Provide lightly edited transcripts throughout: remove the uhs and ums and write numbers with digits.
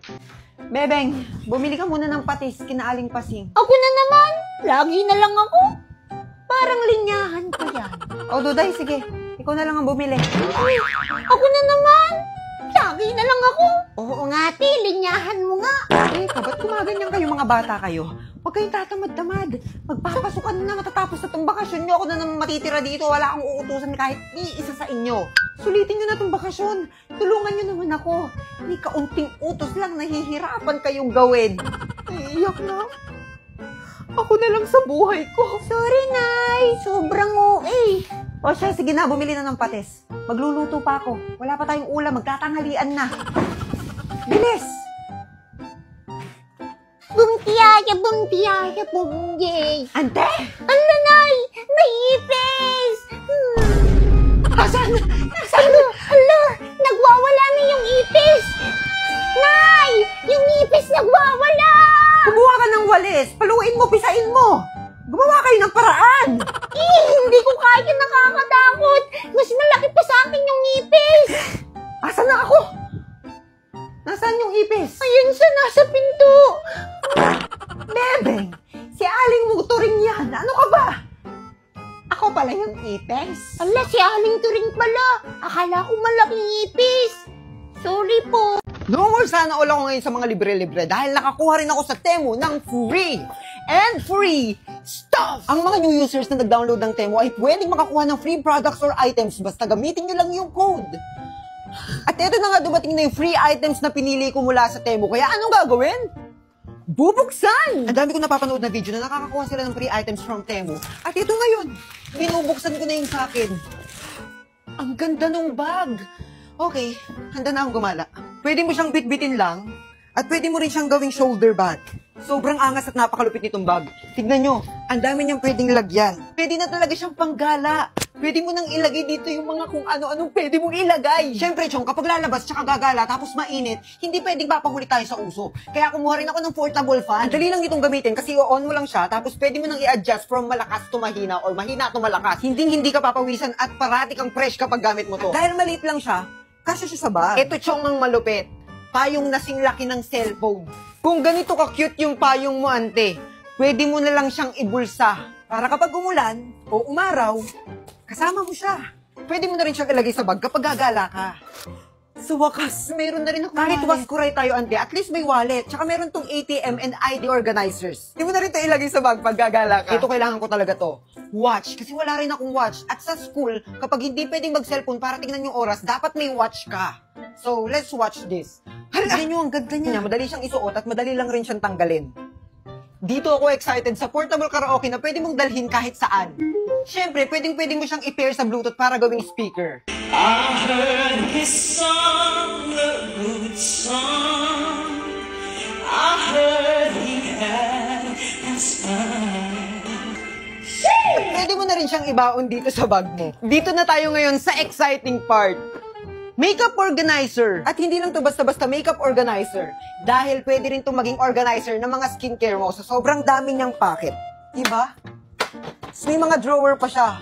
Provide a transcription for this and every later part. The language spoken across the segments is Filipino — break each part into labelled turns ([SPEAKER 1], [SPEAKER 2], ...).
[SPEAKER 1] Bebeng, bumili ka muna ng patis, kinaaling pasing.
[SPEAKER 2] Ako na naman! Lagi na lang ako! Parang linyahan ko yan.
[SPEAKER 1] O, Duday, sige. Ikaw na lang ang bumili.
[SPEAKER 2] Ay, ako na naman! Lagi na lang ako! Oo nga, te, linyahan mo nga.
[SPEAKER 1] Eh, ba't kumaganyan kayo mga bata kayo? Huwag kayong tatamad-tamad. Magpapasukan na matatapos na itong bakasyon nyo. Ako na naman matitira dito. Wala akong uutusan kahit isa sa inyo. Sulitin nyo na itong bakasyon. Tulungan nyo naman ako. May kaunting utos lang nahihirapan kayong gawin. Iiyak na. Ako na lang sa buhay ko.
[SPEAKER 2] Sorry, Nay. Sobrang OA.
[SPEAKER 1] O siya, sige na, bumili na ng patis. Magluluto pa ako. Wala pa tayong ulam, magtatanghalian na. Bilis!
[SPEAKER 2] Bungtiyaya, bungtiyaya, bungyay.
[SPEAKER 1] Ante!
[SPEAKER 2] Ala, Nay! May ipis!
[SPEAKER 1] Asan?
[SPEAKER 2] Ala! Nagwawala na yung ipis! Nay! Yung ipis nagwawala!
[SPEAKER 1] Kumuha ka ng walis. Paluin mo, pisain mo. Gumawa kayo ng paraan.
[SPEAKER 2] Hindi ko kaya, nakakatakot. Mas malaki pa sa akin yung ipis.
[SPEAKER 1] Asan na ako? Nasaan yung ipis?
[SPEAKER 2] Ayun siya, nasa pinto.
[SPEAKER 1] Bebeng, si Aling Muturing yan. Ano ka ba? Ako pala yung ipis.
[SPEAKER 2] Ala, si Aling Turing pala. Akala ko malaking ipis. Sorry po.
[SPEAKER 1] No more sana all ako ngayon sa mga libre-libre dahil nakakuha rin ako sa Temu ng free and free stuff! Ang mga new users na nag-download ng Temu ay pwedeng makakuha ng free products or items basta gamitin nyo lang yung code. At ito na nga dumating na yung free items na pinili ko mula sa Temu. Kaya anong gagawin? Bubuksan! Ang dami ko napapanood na video na nakakakuha sila ng free items from Temu. At ito ngayon, binubuksan ko na yung sa akin. Ang ganda ng bag! Okay, handa na akong gumala. Pwede mo siyang bitbitin lang at pwede mo rin siyang gawing shoulder bag. Sobrang angas at napakalupit nitong bag. Tignan nyo, ang dami niyang pwedeng lagyan. Pwede na talaga siyang panggala. Pwede mo nang ilagay dito yung mga kung ano-anong pwede mong ilagay. Siyempre, Chong, kapag lalabas tsaka gagala tapos mainit, hindi pwedeng mapahuli tayo sa uso. Kaya kumuha rin ako ng portable fan. Dali lang itong gamitin kasi i-on mo lang siya tapos pwede mo nang i-adjust from malakas to mahina or mahina to malakas. Hindi ka papawisan at parati kang fresh kapag gamit mo to. Dahil maliit lang siya, kasya siya sa bag. Ito, Chong, ang malupit. Payong nasing laki ng cellphone. Kung ganito ka-cute yung payong mo, ante, pwede mo na lang siyang ibulsa. Para kapag umulan o umaraw, kasama mo siya. Pwede mo na rin siyang ilagay sa bag kapag gagala ka. Sa wakas, meron na rin ako. Kahit waskuray tayo, ante, at least may wallet. Tsaka meron tong ATM and ID organizers. Hindi mo na rin ito ilagay sa bag pag gagala ka. Ito, kailangan ko talaga to. Watch, kasi wala rin akong watch. At sa school, kapag hindi pwedeng mag-cellphone para tingnan yung oras, dapat may watch ka. So, let's watch this. Tignan nyo, ang ganda niya. Madali siyang isuot at madali lang rin siyang tanggalin. Dito ako excited sa portable karaoke na pwede mong dalhin kahit saan. Siyempre, pwedeng mo siyang i-pair sa Bluetooth para gawing speaker.
[SPEAKER 3] I heard his song, a good song. I heard he had a smile.
[SPEAKER 1] Pwede mo na rin siyang ibaon dito sa bag mo. Dito na tayo ngayon sa exciting part. Makeup organizer. At hindi lang to basta-basta makeup organizer. Dahil pwede rin itong maging organizer ng mga skincare mo sa sobrang dami niyang packet. Diba? So, may mga drawer pa siya.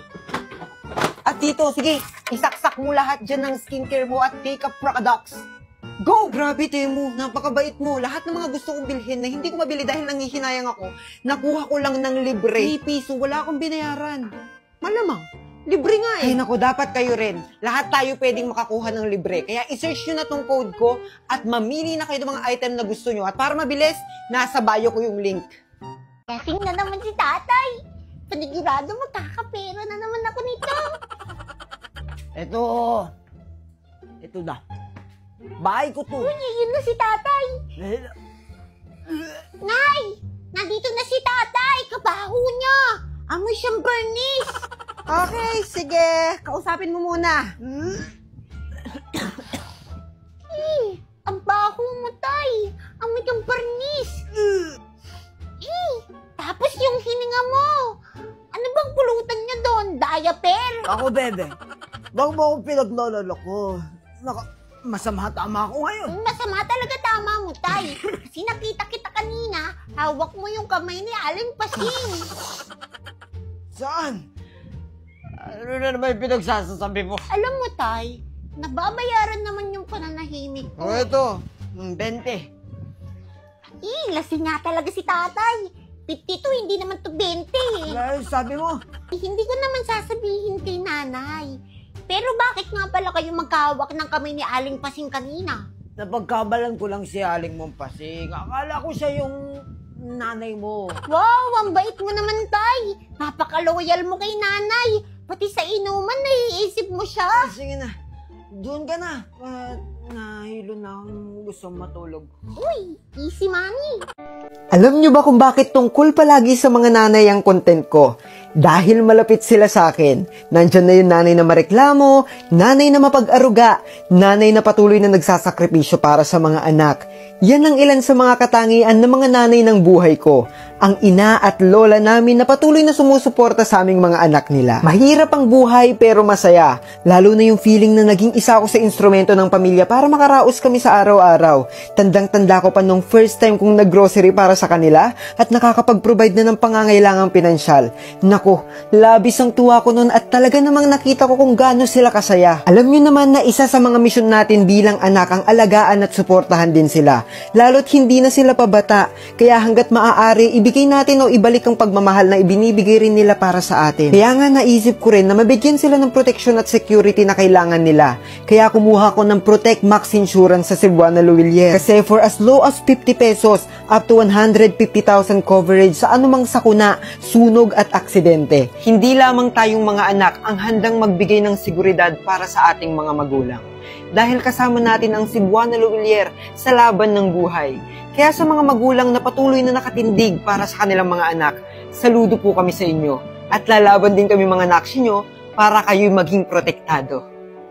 [SPEAKER 1] At dito, sige, isaksak mo lahat dyan ng skincare mo at makeup products. Go! Grabe, Temu. Napakabait mo. Lahat ng mga gusto kong bilhin na hindi ko mabili dahil nangihinayang ako, nakuha ko lang ng libre. 3 piso, wala akong binayaran. Malamang. Libre nga eh. Ay naku, dapat kayo rin. Lahat tayo pwedeng makakuha ng libre. Kaya isearch nyo na tong code ko at mamili na kayo ng mga item na gusto nyo. At para mabilis, nasa bio ko yung link.
[SPEAKER 2] Kasing na naman si tatay. Panigurado magkakapera na naman ako nito.
[SPEAKER 1] Ito na. Bahay ko to.
[SPEAKER 2] Uy, yun na si tatay. Nay! Nandito na si tatay. Kabaho niya. Amoy siyang burnish.
[SPEAKER 1] Okay, sige. Kausapin mo muna.
[SPEAKER 2] Ang baho mo, tay. Amoy kang burnish. Tapos yung hininga mo. Ano bang pulutan niya doon? Diaper?
[SPEAKER 4] Ako, bebe. Bago mo akong pinaglololo ko. Masama tama ako ngayon.
[SPEAKER 2] Masama talaga tama mo, tay. Kasi nakita kita kanina, hawak mo yung kamay ni Aling Pasing.
[SPEAKER 4] Saan? Ano na naman yung pinagsasasabi mo?
[SPEAKER 2] Alam mo, tay, nababayaran naman yung pananahimik ko.
[SPEAKER 4] O ito, 20.
[SPEAKER 2] Lasing nga talaga si tatay. 52, hindi naman to 20 eh.
[SPEAKER 4] Sabi mo,
[SPEAKER 2] Hindi ko naman sasabihin kay nanay. Pero bakit nga pala kayo magkahawak ng kamay ni Aling Pasing kanina?
[SPEAKER 4] napagkabalan ko lang si Aling Mompasing. Akala ko siya yung nanay mo.
[SPEAKER 2] Wow, ang bait mo naman, tay. Napaka-loyal mo kay nanay. Pati sa inuman, naiisip mo siya.
[SPEAKER 4] Sige na, doon ka na. Nahilo na akong gusto matulog.
[SPEAKER 2] Uy, easy money.
[SPEAKER 1] Alam nyo ba kung bakit tungkol palagi sa mga nanay ang content ko? Dahil malapit sila sa akin. Nandyan na yung nanay na mareklamo, nanay na mapag-aruga, nanay na patuloy na nagsasakripisyo para sa mga anak. Yan ang ilan sa mga katangian ng mga nanay ng buhay ko. Ang ina at lola namin na patuloy na sumusuporta sa aming mga anak nila. Mahirap ang buhay pero masaya. Lalo na yung feeling na naging isa ako sa instrumento ng pamilya para makaraos kami sa araw-araw. Tandang-tanda ko pa nung first time kong nag-grocery para sa kanila at nakakapag-provide na ng pangangailangang pinansyal. Nako, labis ang tuwa ko noon at talaga namang nakita ko kung gaano sila kasaya. Alam nyo naman na isa sa mga misyon natin bilang anak ang alagaan at suportahan din sila. Lalo't hindi na sila pabata. Kaya hanggat maaari, ibigay natin o ibalik ang pagmamahal na ibinibigay rin nila para sa atin. Kaya nga naisip ko rin na mabigyan sila ng protection at security na kailangan nila. Kaya kumuha ko ng Protect Max Insurance sa Cebuana Luwilier. Kasi for as low as 50 pesos up to 150,000 coverage sa anumang sakuna, sunog at aksidente. Hindi lamang tayong mga anak ang handang magbigay ng seguridad para sa ating mga magulang. Dahil kasama natin ang Cebuana Luwilier sa laban ng buhay. Kaya sa mga magulang na patuloy na nakatindig para sa kanilang mga anak, saludo po kami sa inyo. At lalaban din kami mga naksi nyo para kayo'y maging protektado.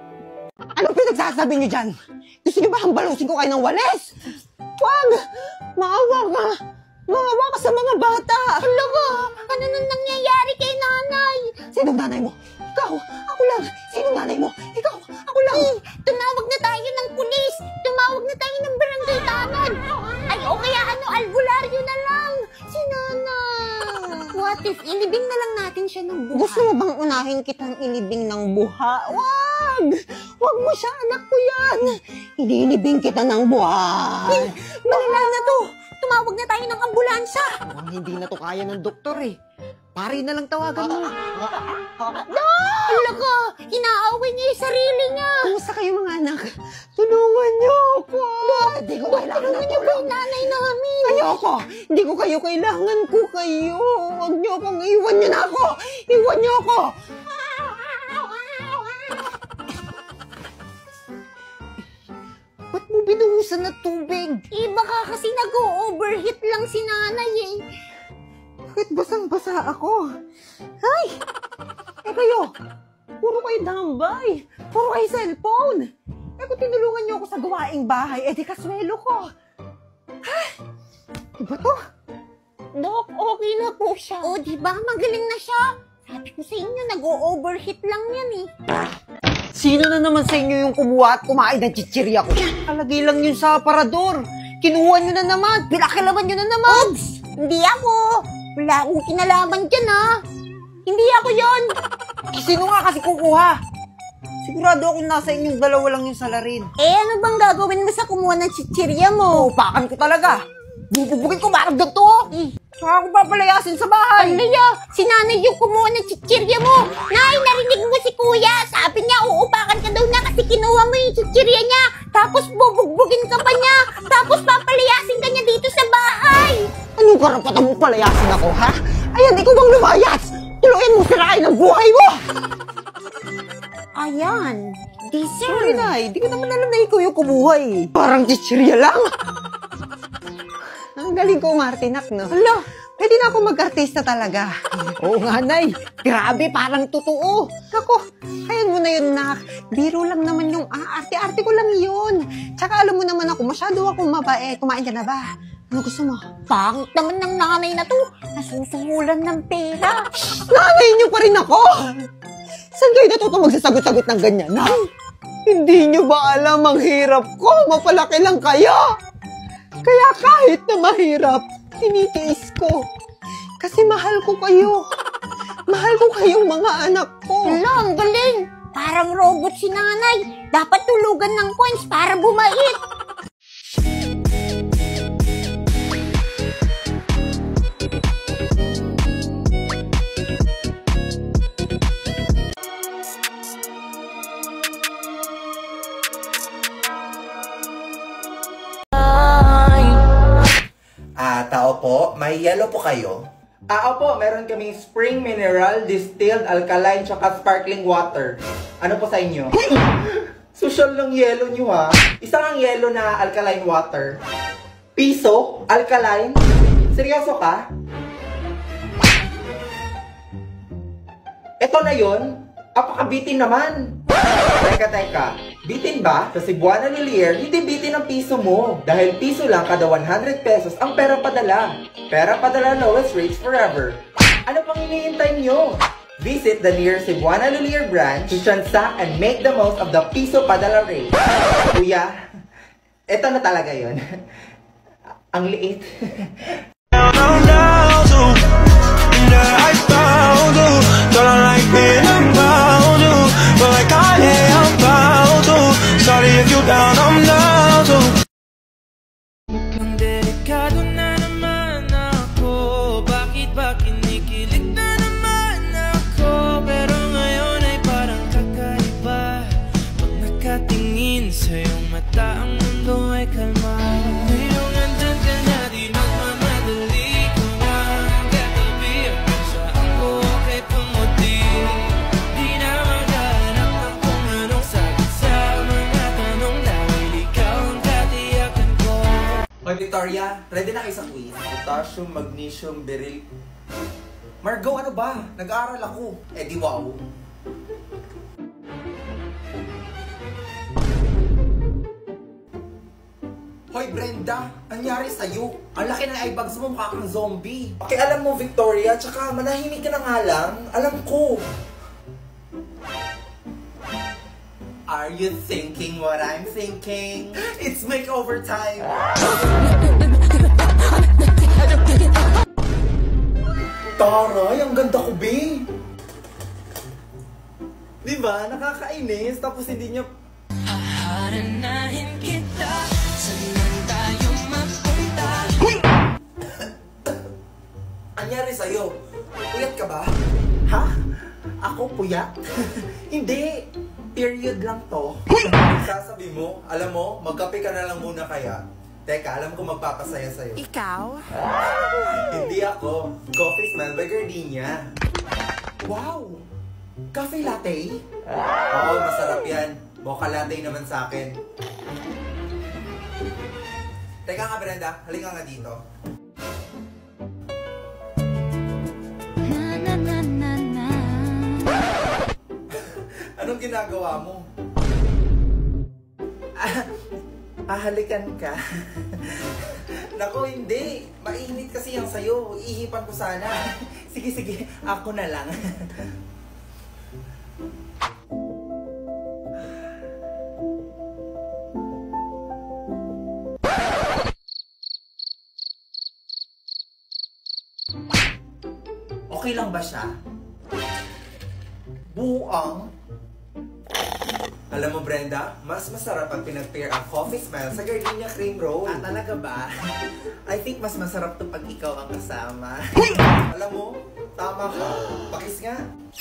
[SPEAKER 1] Anong pinagsasabi nyo dyan? Gusto nyo ba hambalusin ko kayo ng walis? Wag! Maawa ka! Maawa ka sa mga bata!
[SPEAKER 2] Talaga, ano nang nangyayari kay nanay?
[SPEAKER 1] Sinong nanay mo? Ikaw! Ako lang! Sinong nanay mo? Ikaw! Ako lang!
[SPEAKER 2] Tumawag na tayo ng pulis. Tumawag na tayo ng barangay tanod. Ay, o kaya albularyo na lang. Si nanay. What if ilibing na lang natin siya ng buhay?
[SPEAKER 1] Gusto mo bang unahin kitang ilibing ng buha? Wag! Wag mo siya, anak ko yan! Ililibing kita ng buhay!
[SPEAKER 2] Wala na to. Tumawag na tayo ng ambulansya.
[SPEAKER 1] Hindi na to kaya ng doktor eh. Pari na lang tawagan mo.
[SPEAKER 2] Talaga, inaaway niya yung sarili niya.
[SPEAKER 1] Kumusta kayo mga anak? Tulungan niyo ako! Hindi ko kailangan
[SPEAKER 2] Tulungan
[SPEAKER 1] ng
[SPEAKER 2] niyo ba
[SPEAKER 1] tulong.
[SPEAKER 2] yung nanay namin?
[SPEAKER 1] Ayoko! Hindi ko kayo kailangan ko kayo. Huwag niyo akong iwan niyo na ako! Iwan niyo ako! Ba't mo binuhusan na tubig?
[SPEAKER 2] Baka kasi nag-o-overheat lang si nanay eh.
[SPEAKER 1] Bakit basang-basa ako? Ay! Kayo! Puro kayo tambay! Puro kayo cellphone! Kung tinulungan niyo ako sa gawaing bahay, di kaswelo ko! Ay! Diba to?
[SPEAKER 2] Dok, okay na po siya. O, diba? Magaling na siya. Sabi ko sa inyo, nag-o-overheat lang yan eh.
[SPEAKER 1] Sino na naman sa inyo yung kumuha at kumain ng chichirya ko? Kalagay lang yun sa aparador. Kinuha nyo na naman. Pinakilaman nyo na naman.
[SPEAKER 2] Oops! Hindi ako. Wala akong kinalaman dyan ah. Hindi ako yon.
[SPEAKER 1] Sino nga kasi kukuha? Sigurado akong nasa inyong dalawa lang yung salarin.
[SPEAKER 2] Ano bang gagawin mo sa kumuha ng chichirya mo?
[SPEAKER 1] Upakan ko talaga. Bubugin ko parang ganito. Saka ako papalayasin sa bahay.
[SPEAKER 2] Alaya, si nanay yung kumuha ng chichirya mo. Nay, narinig mo si kuya. Sabi niya, uupakan ka daw na kasi kinuha mo yung chichirya niya. Tapos bubugbugin ka pa niya. Tapos papalayasin ka niya dito sa bahay.
[SPEAKER 1] Anong karapatan mong palayasin ako, ha? Ayan, ikaw bang lumayas? Tuluyan mo sirain ang buhay mo!
[SPEAKER 2] Ayan,
[SPEAKER 1] Sorry,
[SPEAKER 2] deserve.
[SPEAKER 1] Nay. Di ko naman alam na ikaw yung kumuha eh. Parang chichirya lang. Ang galing ko, Martinak, no? Hala, pwede na ako mag-artista talaga. Oo nga, Nay. Grabe, parang totoo. Ako, ayan mo na yun, Nak. Biro lang naman yung arte-arte ko lang yun. Tsaka alam mo naman ako, masyado akong mabait. Kumain ka na ba? Ano gusto mo?
[SPEAKER 2] Pangit naman ng nanay na to. Nasusungulan ng pera.
[SPEAKER 1] Nanay niyo pa rin ako! Saan kayo natutong magsasagot-sagot ng ganyan, ha? Hindi niyo ba alam ang hirap ko? Mapalaki lang kayo! Kaya kahit na mahirap, tinitiis ko. Kasi mahal ko kayo. Mahal ko kayong mga anak ko.
[SPEAKER 2] Hala, ang galing. Parang robot si nanay. Dapat tulugan ng coins para bumait.
[SPEAKER 5] tao po, may yellow po kayo?
[SPEAKER 6] Opo, meron kaming spring mineral, distilled, alkaline, tsaka sparkling water. Ano po sa inyo? Social lang yellow nyo ha. Isang ang yellow na alkaline water. Piso? Alkaline? Seryoso ka? Ito na yon. Apakabitin naman. Teka. Bitin ba? Sa Cebuana Lilier, hindi bitin ang piso mo. Dahil piso lang kada 100 pesos ang pera padala. Pera padala, lowest rates forever. Ano pang hinihintay nyo? Visit the nearest Cebuana Lilier branch to transact and make the most of the piso padala rate. Kuya, eto na talaga yon. Ang liit.
[SPEAKER 3] Mukhang delikado na naman ako. Bakit ba kinikilig na naman ako? Pero ngayon ay parang kakaiba. Pag nakatingin sa iyong mata, ang mundo ay kalma. Ngayong andyan ka na, di nagmamadali ko na katabi hanggang sa ako kay pumuti. Di na maghanap ng kung anong sagot sa mga tanong dahil ikaw ang katiyakan ko.
[SPEAKER 6] Hoy Victoria, ready na kayo sa quiz? Potassium, magnesium, beryl. Margo, ano ba? Nag-aaral ako. Eh di wow. Hoy Brenda, nangyari sa'yo? Ang laki ng eye bags mo, mukha kang zombie. Okay, alam mo Victoria, tsaka manahimik ka na nga lang. Alam ko. Are you thinking what I'm thinking? It's makeover time! Taray, ang ganda ko, be! Diba? Nakakainis, tapos hindi niya...
[SPEAKER 3] Haharanahin kita, saan tayo mapunta?
[SPEAKER 6] Anyari sa'yo? Puyat ka ba? Ha? Ako puyat? Hindi! Period lang to. Sasabi mo, alam mo, magkape ka na lang muna kaya. Teka, alam ko magpapasaya sa'yo.
[SPEAKER 2] Ikaw?
[SPEAKER 6] Hindi ako. Coffee smell by Gardenia. Wow! Cafe latte? Oo, masarap yan. Mocha latte naman sa akin. Teka nga Brenda, halika nga dito. Anong ginagawa mo? Halikan ka? Naku, hindi. Mainit kasi yan sa'yo. Iihipan ko sana. Sige, ako na lang. Okay lang ba siya? Buang? Alam mo Brenda, mas masarap pag pinag-pair ang coffee smell sa Gardenia cream roll. Ah, talaga ba? I think mas masarap to pag ikaw ang kasama. Alam mo, tama ka. Pakis nga.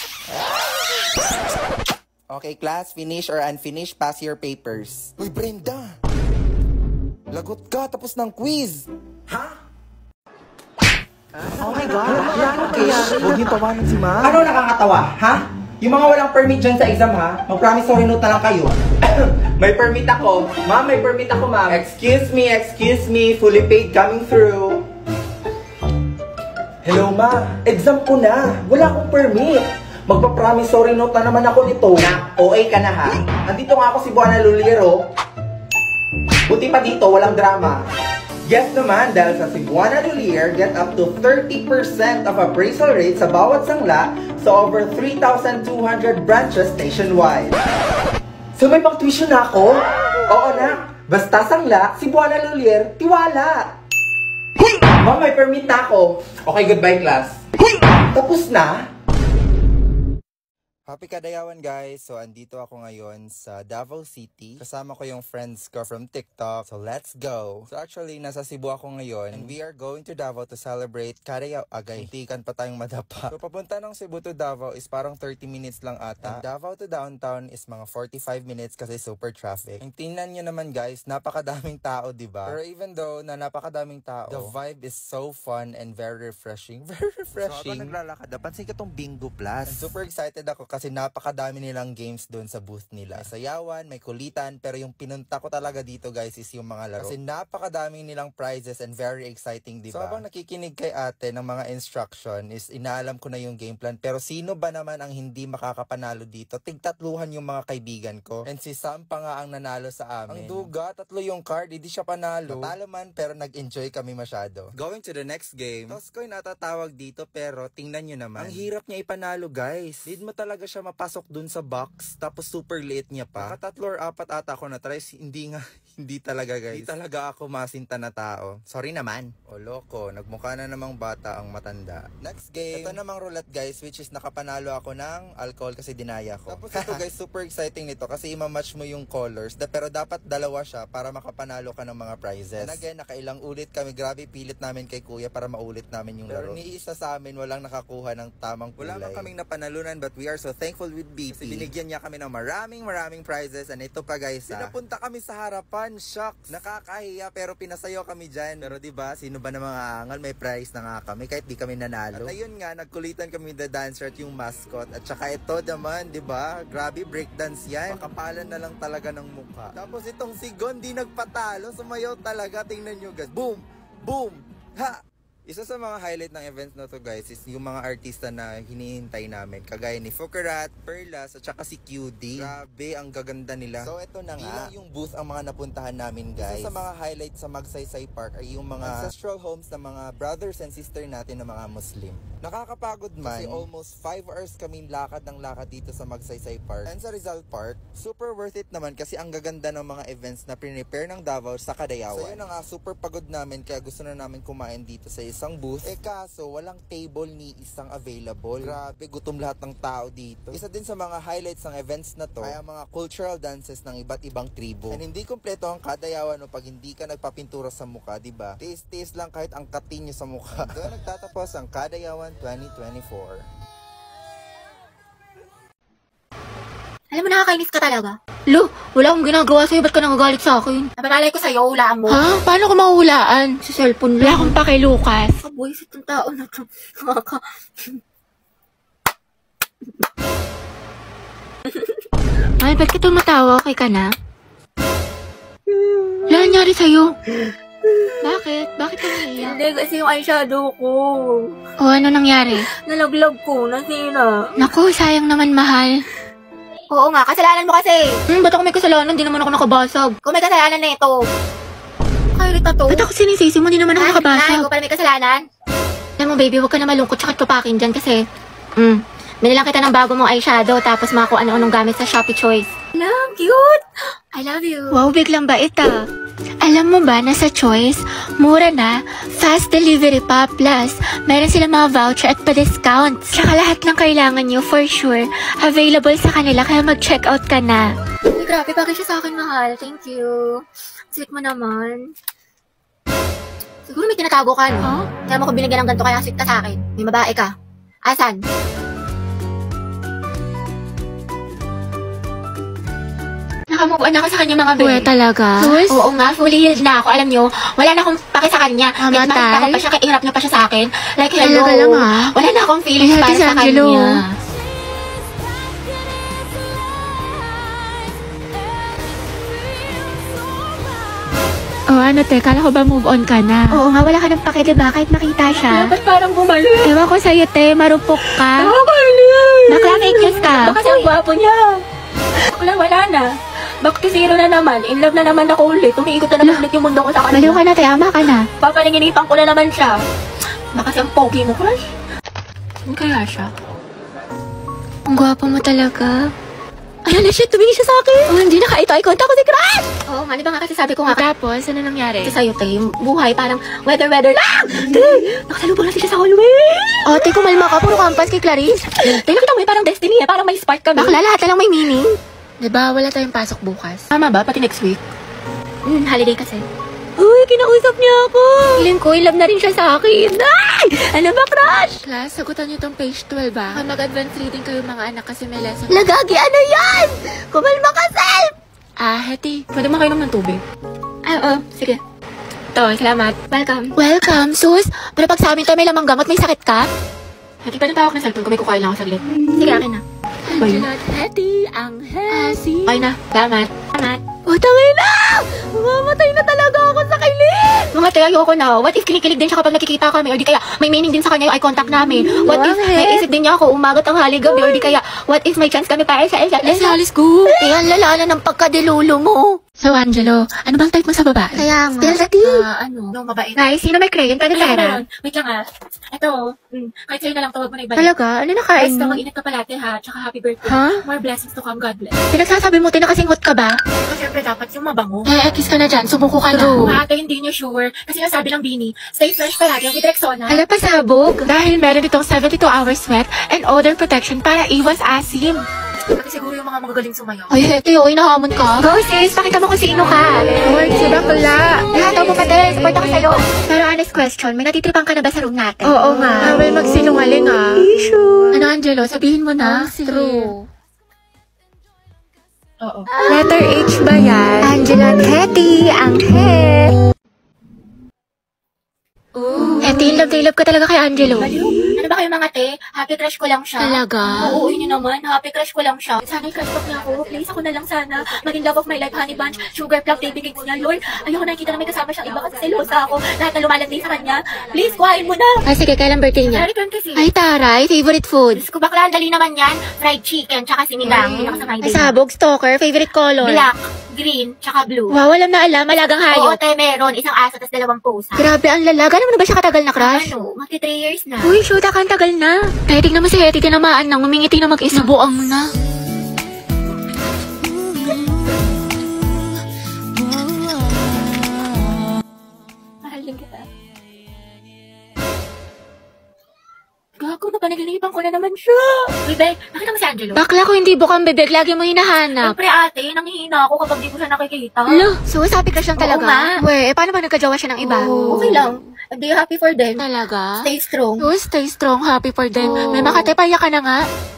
[SPEAKER 6] Okay class, finish or unfinished, pass your papers. Uy Brenda! Lagot ka, tapos ng quiz! Ha? Oh my God! Huwag niyo tawanan si Ma. Ano nakakatawa, ha? Yung mga walang permit dyan sa exam, ha? Mag-promissory note na lang kayo. May permit ako. Ma'am, may permit ako, ma'am. Excuse me. Fully paid coming through. Hello, Ma. Exam ko na. Wala akong permit. Magpa-promissory note na naman ako nito. Na, OA ka na, ha? Andito nga ako si Buana Lulero. Buti pa dito, walang drama. Yes naman, dahil sa Cebuana Lilier, get up to 30% of appraisal rate sa bawat sangla sa over 3,200 branches nationwide. So may pang-tuition na ako? Oo na, basta sangla, Cebuana Lilier, tiwala! Ma'am, may permit na ako. Okay, goodbye class. Tapos na?
[SPEAKER 7] Happy Kadayawan guys! So andito ako ngayon sa Davao City. Kasama ko yung friends ko from TikTok. So let's go! So actually nasa Cebu ako ngayon and we are going to Davao to celebrate Kadayaw. Agay, tikan pa tayong madapa. So papunta ng Cebu to Davao is parang 30 minutes lang ata. And Davao to downtown is mga 45 minutes kasi super traffic. And tingnan nyo naman guys, napakadaming tao, diba? Pero even though na napakadaming tao, the vibe is so fun and very refreshing. Very refreshing. So habang naglalakad, napansin ko tong Bingo Plus. And super excited ako kasi napakadami nilang games doon sa booth nila. May sayawan, may kulitan, pero yung pinunta ko talaga dito guys is yung mga laro. Kasi napakadami nilang prizes and very exciting, diba? So habang nakikinig kay ate ng mga instruction is inaalam ko na yung game plan. Pero sino ba naman ang hindi makakapanalo dito? Tigtatluhan yung mga kaibigan ko. And si Sam pa nga ang nanalo sa amin. Ang duga, 3 yung card, hindi siya panalo. Natalo man pero nag-enjoy kami masyado. Going to the next game. Toss coin natatawag dito pero tingnan nyo naman. Ang hirap niya ipanalo guys. Need mo talaga siya mapasok dun sa box, tapos super late niya pa. Naka 3 or 4 ata ako na try, hindi talaga guys. Hindi talaga ako masinta na tao. Sorry naman. O loko, nagmukha na namang bata ang matanda. Next game. Ito namang roulette guys, which is nakapanalo ako ng alcohol kasi dinaya ko. Tapos ito guys, super exciting nito kasi imamatch mo yung colors, pero dapat dalawa siya para makapanalo ka ng mga prizes. And again, nakailang ulit kami, grabe pilit namin kay kuya para maulit namin yung laro. Pero ni isa sa amin walang nakakuha ng tamang kulay. Wala man kaming napanalunan but we are so thankful with BP. Kasi binigyan niya kami ng maraming prizes. And ito pa guys, pinapunta kami sa harapan. Shucks, nakakahiya pero pinasayo kami dyan. Pero diba, sino ba na mga angal, may prize na nga kami kahit di kami nanalo. At ayun nga, nagkulitan kami the dancer at yung mascot. At saka ito naman, diba, grabe breakdance yan. Makapalan na lang talaga ng mukha. Tapos itong si Gon di nagpatalo, sumayaw talaga. Tingnan nyo guys, boom, boom, ha! Isa sa mga highlight ng events na to guys is yung mga artista na hinihintay namin. Kagaya ni Fukarat, Perlas, at saka si QD. Grabe, ang gaganda nila. So ito na nga, yung booth ang mga napuntahan namin guys. Isa sa mga highlight sa Magsaysay Park ay yung mga ancestral homes ng mga brothers and sister natin na mga Muslim. Nakakapagod man, kasi almost 5 hours kami lakad ng lakad dito sa Magsaysay Park. And sa Rizal Park, super worth it naman kasi ang gaganda ng mga events na prepare ng Davao sa Kadayawan. So yun na nga, super pagod namin kaya gusto na namin kumain dito sa isang booth. Kaso walang table ni isang available. Grabe, gutom lahat ng tao dito. Isa din sa mga highlights ng events na to ay ang mga cultural dances ng iba't ibang tribo. And hindi kompleto ang Kadayawan pag hindi ka nagpapintura sa mukha, diba? Tiis-tiis lang kahit ang katin nyo sa mukha. Doon nagtatapos ang Kadayawan 2024.
[SPEAKER 2] Alam mo, nakakainis ka talaga. Lo, wala akong ginagawa sa'yo. Ba't ka nagagalit sa akin? Napanalay ko sa'yo, hulaan mo. Ha? Paano ko mahulaan? Sa cellphone lang. Wala akong pake, Lucas. Kabuisit ng tao na to. Ay, ba't ka tumatawa? Okay ka na? Wala nangyari sa'yo. Bakit? Bakit ka naiyak? Hindi, kasi yung eyeshadow ko. O, ano nangyari? Nalaglag ko, nasira. Naku, sayang naman, mahal. Oo nga, kasalanan mo kasi. Ba't ako may kasalanan? Hindi naman ako nakabasag. Kung may kasalanan na ito. Kairit na to. Ba't ako sinisisi mo? Hindi naman ako nakabasag. Ay, ko pala may kasalanan. Alam mo, baby, huwag ka na malungkot tsaka tupakin dyan kasi, binilang kita ng bago mong eyeshadow tapos mga kung ano-anong gamit sa Shopee Choice. Love, cute! I love you. Wow, biglang bait ah. Alam mo ba na sa Choice, mura na, fast delivery pa, plus meron silang mga voucher at pa-discounts. Tsaka lahat ng kailangan nyo, for sure, available sa kanila, kaya mag-check out ka na. Ay, grabe, bagay siya sa akin, mahal. Thank you. Sweet mo naman. Siguro may tinatago ka, no? Kaya mo ko binigyan ng ganito, kaya sweet ka sa akin. May babae ka. Asan? Nakamubuan na ako sa kanya mga bebe. Talaga? Oo nga, fully healed na ako. Alam nyo, wala na akong pake sa kanya. Makita ko pa siya, kairap na pa siya sa akin. Like, hello. Lang, wala na akong feelings para sa kanya. Oh, ano te, kala ko ba move on ka na? Oo nga, wala ka ng pake, diba? Kahit makita siya. Ba't parang bumalik? Ewan ko sa'yo, te, marupok ka. Bakla fake news ka. Baka siya ang gwapo niya. Wala na. Back to zero na naman. In love na naman ako ulit. Umiikot na naman ulit yung mundo ko sa kanya. Baliw ka na, te. Ama ka na. Papaninginipan ko na naman siya. Baka siyang pogi mo, crush. Ano kaya siya? Ang gwapo mo talaga. Ayan na, shit, tumingin siya sa akin. Oh, hindi na ito, eye contact ko si Crush. Oo nga, di ba nga kasi sabi ko nga. Tapos, ano nangyari? Kasi sa'yo, te, yung buhay parang weather lang. Te, nakasalubong na siya sa hallway. Oh, te, kumalma ka, puro kampas kay Clarice. Te, nakita mo yun, parang destiny eh, parang may spark kami. Bakla, lahat na lang may meaning. Diba, wala tayong pasok bukas. Tama ba, pati next week? Holiday kasi. Uy, kinausap niya ako. Feeling ko, love na rin siya sa akin. Ay! Ano ba, Crush? Class, sagutan niyo tong page 12 ba? Mag-advance reading kayo mga anak kasi may lesson. Lagagi, ano yan? Kumalma ka, self! Heti, pwede makainom ng tubig? Oo, sige. Ito, salamat. Welcome. Welcome, sus. Pero pag sa amin to may lamang gamot, may sakit ka? Heti, pwede tawag na cellphone ko, may kukain lang ako saglit. Sige, akin na. Heti, ang hesi. Okay na, salamat. Salamat. Oh, tangay na! Mamatay na talaga ako sa kailin! Mga te, ayoko na. What if kinikilig din siya kapag nakikita kami? Or di kaya may meaning din sa kanya yung eye contact namin? What if naisip din niya ako umagat ang haligabi? Or di kaya, what if may chance kami para sa isa? Let's go! Ang lalala ng pagkadilulo mo. So, Angelo, ano bang type mo sa babae? Kaya nga. Ano? No, mabait. Guys, sino may crayon? Pwede pera? Wait lang ah. Ito, kahit sa'yo na lang tawag mo na ibalik. Talaga? Ano nakain mo? Basta mag-ingat ka palate ha, tsaka happy birthday. Ha? More blessings to come, God bless. Pinagsasabi mo, tinakasinghot ka ba? Kasi syempre dapat yung mabango. Kiss ka na dyan, sumuko ka na. Ate, hindi niyo sure. Kasi nasabi ng Bini, stay fresh palagi with Rexona. Hala, pasabog. Dahil meron itong 72 hours sweat and odor protection para iwas asim. Kasi siguro yung mga magagaling sumayaw. Ay, Heti, nahamon ka. Go sis, pakita mo kung sino ka. Uy, si bakla. Lahat mo pati, support ako sa'yo. Pero honest question, may natitripang ka na ba sa room natin? Oo nga. Bawal magsinungaling ah. Issue. Ano Angelo, sabihin mo na. True. Oo. Letter H ba yan? Angelo at Heti, ang het. Heti, love ka talaga kay Angelo. Ano ba kayo mga te? Happy crush ko lang siya. Talaga? Oo, yun naman. Happy crush ko lang siya. Sana i-crush back niya ako. Please, ako na lang sana. Maging love of my life, honey bunch, sugar plum, baby cakes niya. Lord, ayoko nakikita na may kasama siyang iba kasi selosa ako. Lahat na lumalandi sa kanya. Please, kuhain mo na. Ay, sige, kailan birthday niya? January 26. Ay, taray. Favorite food? Diyos ko, bakla, dali naman yan. Fried chicken, tsaka sinigang. Ay, sabog, stalker. Favorite color? Black, green, tsaka blue. Wow, alam na alam. Malagang hayop. Oo, tayo meron. Isang aso, tas 2 pusa. Grabe, ang lalaga. Gano'n mo na ba siya katagal na crush? Ano? Magti 3 years na. Uy, shoot, ang tagal na. Kaya tignan mo si Heti, tinamaan nang umingiti na mag-isa. Buang mo na. Mahal din kita. Gago na, panaginip ko na naman siya. Uy, Bek, nakita mo si Angelo? Bakla ko hindi bukang bebek, lagi mo hinahanap. Siyempre ate, nangihina ako kapag di ko siya nakikita. Lo, so sabi ka siyang talaga? Weh, paano ba nagkajawa siya ng iba? Okay lang. Be happy for them. Talaga? Stay strong. Oh, stay strong. Happy for them. May makatepaya ka na nga.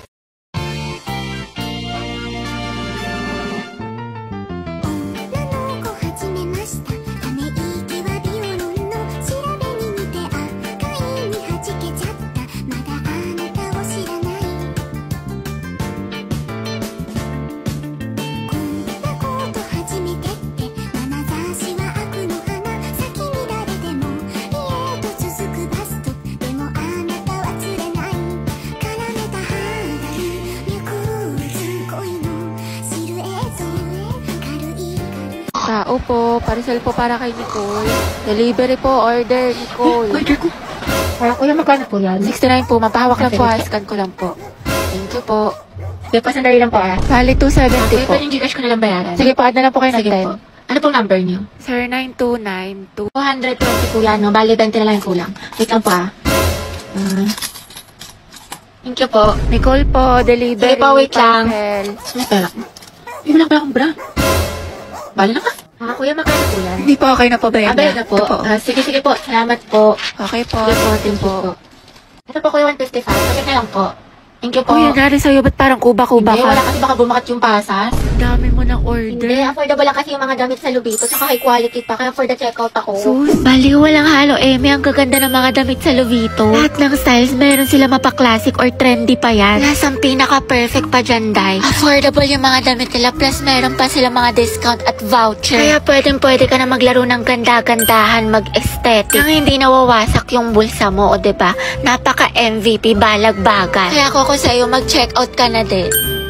[SPEAKER 2] Tao po, parcel po para kay Nicole. Delivery po, order, Nicole. Order ko. Para kuya, magkano po yan? 69 po, mapahawak lang po, scan ko lang po. Thank you po. Sige po, sandali lang po ah. Bali 270 po. Pwede yung Gcash ko na lang bayaran. Sige po, add na lang po kayo ng 10. Ano pong number niyo? Sir, 9292. 220 po yan, no? Bali 20 na lang yung kulang. Wait lang po ah. Thank you po. Nicole po, delivery. Sige po, wait lang. May pera ko. Hindi mo lang pala akong bra. Bali na ka. Kuya, magkano po yan? Hindi po, okay na po ba yan? Bayad na po. Sige po. Salamat po. Okay po. Reporting po. Ito po kuya, 155. Sakit na lang po. Thank you po. Kuya, nari sa'yo, ba't parang kuba-kuba ka? Hindi, wala kasi baka bumakat yung pasas. Dami mo ng order. Hindi, affordable lang kasi yung mga damit sa Lubito. Saka high quality pa, kaya for the checkout ako. Sus, baliw, walang halo, Ang gaganda ng mga damit sa Lubito. Lahat ng styles, meron sila mapa-classic or trendy pa yan. Lasang pinaka-perfect pa dyan, Day. Affordable yung mga damit nila, plus meron pa sila mga discount at voucher. Kaya pwede ka na maglaro ng ganda-gandahan, mag-aesthetic. Nang hindi nawawasak yung bulsa mo, o diba? Napaka-MVP, balag-bagal. Kaya ako sa'yo, mag-check out ka na din.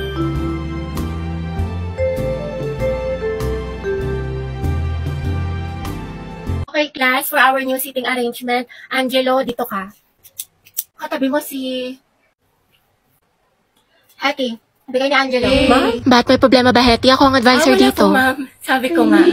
[SPEAKER 2] Okay, class, for our new seating arrangement, Angelo, dito ka. Katabi mo si Heti. Bigay ni Angelo.
[SPEAKER 8] Ma'am? Ba't may problema ba, Hetty? Ako ang advisor
[SPEAKER 2] wala
[SPEAKER 8] dito.
[SPEAKER 2] po, ma'am. Sabi ko nga.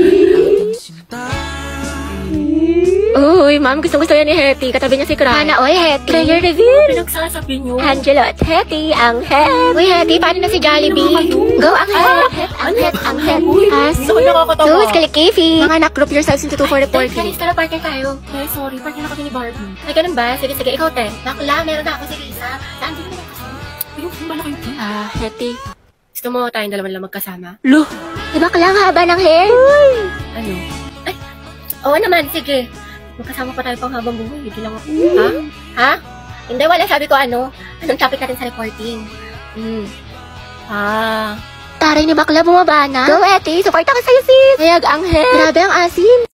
[SPEAKER 8] Uy, ma'am, gusto yan ni Hetty. Katabi niya si Cry.
[SPEAKER 2] Hana, oy, Hetty.
[SPEAKER 8] Prayer reveal.
[SPEAKER 2] Pinagsasabi niyo.
[SPEAKER 8] Angelo at Hetty, ang het. Uy, Hetty, paano na si Jollibee? Go, ang het. Ang het, ang het.
[SPEAKER 2] Gusto ko nakakatawa.
[SPEAKER 8] Sus, kalikifi. Mga anak, group yourselves into 2 for reporting.
[SPEAKER 2] Guys, tara, partner tayo. Eh, sorry, partner na kami ni Barbie. Ay, ganun ba? Sige, sige, ikaw, te. Bakla, meron na ako si Lisa. Saan din mo kasama? Ayun, bala kayo.
[SPEAKER 8] Hetty.
[SPEAKER 2] Gusto mo tayong dalawa lang magkasama?
[SPEAKER 8] Lo, diba kailang haba ng hair?
[SPEAKER 2] Ano? Ay, oo naman, sige. Magkasama pa tayo pang habang buhay. Hindi lang ako. Ha? Ha? Hindi, wala. Sabi ko ano? Anong topic natin sa reporting?
[SPEAKER 8] Taray ni bakla bumaba na. Go, Hetty. Support ako sa'yo, sis. Hayag ang hair. Grabe ang asim.